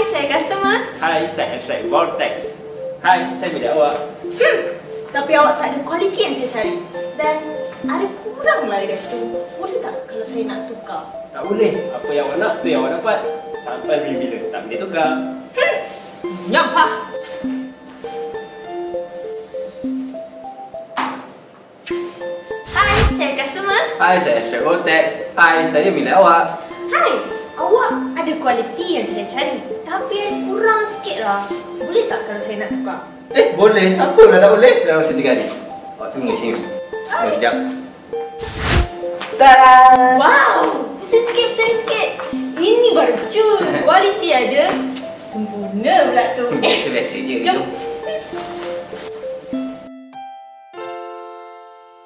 saya customer. Hai, saya Abstract Vortex. Hai, saya milik awak. Tapi awak tak ada kualiti yang saya cari. Dan ada kurang lah dekat situ. Boleh tak kalau saya nak tukar? Tak boleh. Apa yang awak nak, tu yang awak dapat. Sampai bila-bila. Tak boleh tukar. Nyampah. Hai, saya customer. Hai, saya Abstract Vortex. Hai, saya milik awak. Hai, awak ada kualiti yang saya cari. Tapi yang kurang sikit lah. Boleh tak kalau saya nak tukar? Boleh. Apalah tak boleh. Dah masa 3 hari. Awak tunggu sini. Sekejap. Tada! Wow, pesen sikit. Ini baru cun. Kualiti ada. Sempurna pula tu. Biasa-biasa je. Jom.